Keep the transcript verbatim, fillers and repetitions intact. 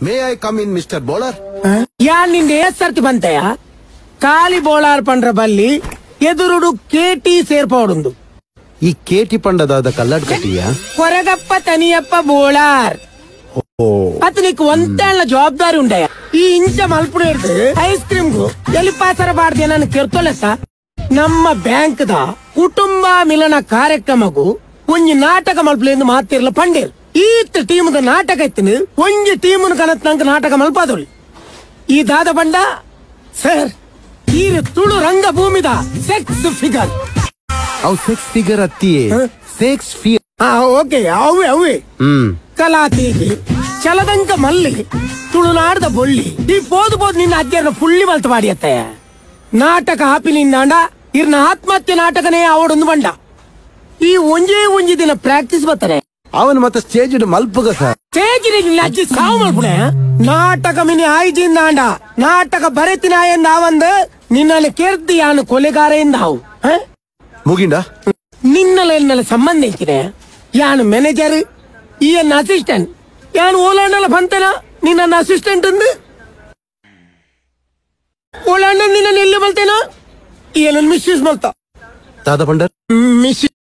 May I come in mister Bolar? ಯಾ ನಿಂದ ಏ ಸರ್ತಿ ಬಂತಯ್ಯ ಖಾಲಿ ಬೋಲಾರ್ ಪಂಡ್ರ ಬಲ್ಲಿ ಎದುರುಡು ಕೇಟಿ ಸೇರ್ಪಡುಂದು ಈ ಕೇಟಿ ಪಂಡದಾದ ಕಲ್ಲಡ್ ಕಟ್ಟಿಯ ಕೊರಗಪ್ಪ ತನಿಯಪ್ಪ ಬೋಲಾರ್ ಅತ್ ನೀಕ್ ಒಂತೇಳ ಜವಾಬ್ದಾರಿ ಉಂಡಯ್ಯ ಈ ಇಂಚ ಮಲ್ಪುಡು ಹಿಡ್ದು ಐಸ್ ಕ್ರೀಮ್ಗೂ ಎಲ್ಲಿ ಪಾಸರ ಬಾಡ್ದೆ ನಾನು ಕೆರ್ತೊಲೆಸ ನಮ್ಮ ಬ್ಯಾಂಕ್ ದ ಕುಟುಂಬ ಮಿಲನ ಕಾರ್ಯಕ್ರಮಗೂ ಒಂಜಿ ನಾಟಕ ಮಲ್ಪಲೆಂದು ಮಾತಿರ್ಲ ಪಂಡೇರ್ ಈತ್ ಟೀಮದ ನಾಟಕ ಇತ್ತಿನ ಒಂಜಿ ಟೀಮನ್ ಕನತ್ ನಂಗೆ ನಾಟಕ ಮಲ್ಪಾದೊಳಿ ಈ ದಾದ ಬಂಡ ಸರ್ ಈ ತುಳು ರಂಗಭೂಮಿದ ಸೆಕ್ಸ್ ಫಿಗರ್ ಅವು ಸೆಕ್ಸ್ ಫಿಗರ್ ಅತ್ತಿಯೇ ಸೆಕ್ಸ್ ಫಿಗರ್ ಓಕೆ ಅವೇ ಅವೇ ಹ್ಮ್ ಕಲಾತೀಗಿ ಚಲದಂಕ ಮಲ್ಲಿ ತುಳುನಾಡದ ಬೊಳ್ಳಿ ಈ ಬೋದು ಬೋದು ನಿನ್ನ ಅಜ್ಜರನ್ನ ಫುಲ್ಲಿ ಮಲ್ತು ಮಾಡಿಯತ್ತಯ್ಯ ನಾಟಕ ಹಾಪಿನಿಂದಾಂಡ ಇರ್ನ ಆತ್ಮಹತ್ಯೆ ನಾಟಕನೇ ಅವಡೊಂದು ಬಂಡ ಈ ಒಂಜೇ ಒಂಜಿ ದಿನ ಪ್ರಾಕ್ಟೀಸ್ ಬರ್ತಾರೆ ಅವನ್ ಮತ್ತೆ ಸ್ಟೇಜ್ ಮಲ್ಪುಗ ಸರ್ ಸ್ಟೇಜ್ ಅಜ್ಜಿ ಸಾವು ಮಲ್ಪುಣೆ ನಾಟಕ ಮಿನಿ ಆಯ್ಜಿಂದಾಂಡ ನಾಟಕ ಬರೆತಿನ ಎಂದ ಅವಂದು ನಿನ್ನಲ್ಲಿ ಕೇರ್ತಿ ಯಾನು ಕೊಲೆಗಾರೆಯಿಂದ ಅವು ಮುಗಿಂಡ ನಿನ್ನಲ್ಲ ಎನ್ನಲ್ಲ ಸಂಬಂಧ ಇಕ್ಕಿದೆ ಯಾನು ಮ್ಯಾನೇಜರ್ ಈ ಎನ್ ಅಸಿಸ್ಟೆಂಟ್ ಯಾನು ಓಲಾಂಡಲ್ಲ ಬಂತನ ನಿನ್ನ ಅಸಿಸ್ಟೆಂಟ್ ಅಂದು ಓಲಾಂಡ ನಿನ್ನ ಎಲ್ಲಿ ಬಲ್ತೇನ ಏನನ್ ಮಿಸ್ಯೂಸ್ ಮಲ್ತ ದಾದ ಪಂಡರ್ ಮಿಸ್